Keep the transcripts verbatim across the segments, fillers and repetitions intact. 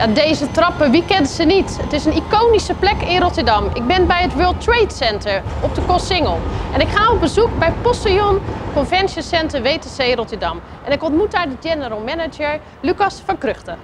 Ja, deze trappen, wie kent ze niet? Het is een iconische plek in Rotterdam. Ik ben bij het World Trade Center op de Koolsingel. En ik ga op bezoek bij Postillon Convention Center W T C Rotterdam. En ik ontmoet daar de general manager Lucas van Kruchten.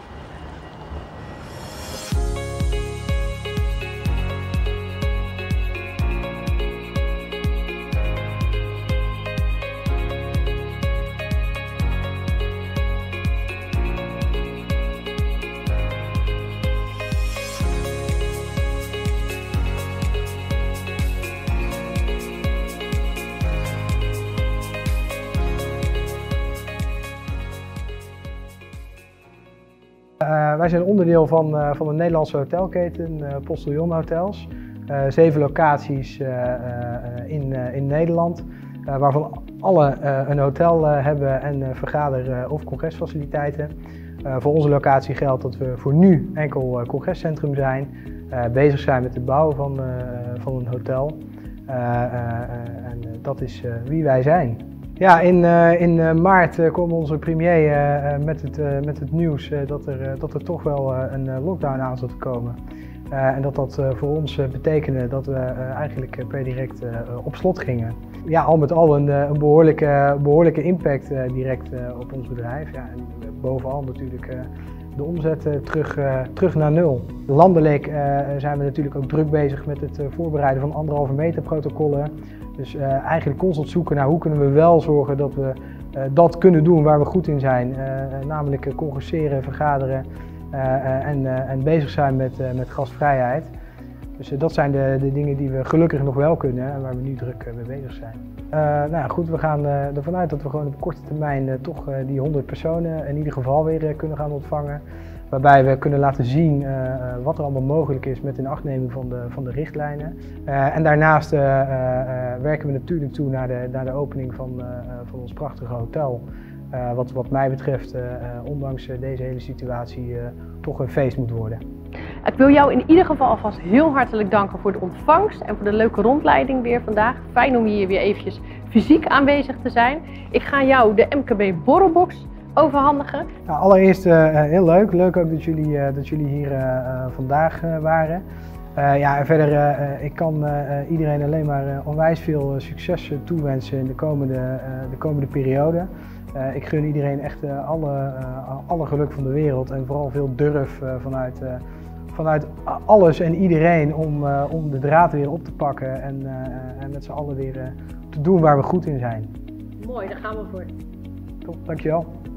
Uh, wij zijn onderdeel van, uh, van de Nederlandse hotelketen uh, Postillon Hotels. Uh, zeven locaties uh, uh, in, uh, in Nederland, uh, waarvan alle uh, een hotel uh, hebben en uh, vergader- uh, of congresfaciliteiten. Uh, voor onze locatie geldt dat we voor nu enkel uh, congrescentrum zijn, uh, bezig zijn met het bouwen van, uh, van een hotel. Uh, uh, uh, en uh, dat is uh, wie wij zijn. Ja, in, uh, in uh, maart uh, kwam onze premier uh, met, het, uh, met het nieuws uh, dat, er, uh, dat er toch wel uh, een uh, lockdown aan zat te komen. Uh, en dat dat uh, voor ons uh, betekende dat we uh, eigenlijk uh, per direct uh, op slot gingen. Ja, al met al een, uh, een behoorlijke, behoorlijke impact uh, direct uh, op ons bedrijf. Ja, en bovenal natuurlijk uh, de omzet uh, terug, uh, terug naar nul. Landelijk uh, zijn we natuurlijk ook druk bezig met het uh, voorbereiden van anderhalve meter protocollen. Dus uh, eigenlijk constant zoeken naar hoe kunnen we wel zorgen dat we uh, dat kunnen doen waar we goed in zijn. Uh, namelijk uh, congresseren, vergaderen uh, uh, en, uh, en bezig zijn met, uh, met gastvrijheid. Dus uh, dat zijn de, de dingen die we gelukkig nog wel kunnen en waar we nu druk uh, mee bezig zijn. Uh, nou ja, goed, we gaan uh, ervan uit dat we gewoon op korte termijn uh, toch uh, die honderd personen in ieder geval weer uh, kunnen gaan ontvangen. Waarbij we kunnen laten zien uh, wat er allemaal mogelijk is met inachtneming van de, van de richtlijnen. Uh, en daarnaast uh, uh, werken we natuurlijk toe naar de, naar de opening van, uh, van ons prachtige hotel. Uh, wat wat mij betreft, uh, uh, ondanks uh, deze hele situatie, uh, toch een feest moet worden. Ik wil jou in ieder geval alvast heel hartelijk danken voor de ontvangst en voor de leuke rondleiding weer vandaag. Fijn om hier weer eventjes fysiek aanwezig te zijn. Ik ga jou de M K B borrelbox overhandigen. Nou, allereerst uh, heel leuk. Leuk ook dat jullie, uh, dat jullie hier uh, vandaag uh, waren. Uh, ja, en verder, uh, ik kan uh, iedereen alleen maar uh, onwijs veel uh, succes uh, toewensen in de komende, uh, de komende periode. Uh, ik gun iedereen echt uh, alle, uh, alle geluk van de wereld en vooral veel durf uh, vanuit, uh, vanuit alles en iedereen om, uh, om de draad weer op te pakken en, uh, en met z'n allen weer uh, te doen waar we goed in zijn. Mooi, daar gaan we voor. Top, dankjewel.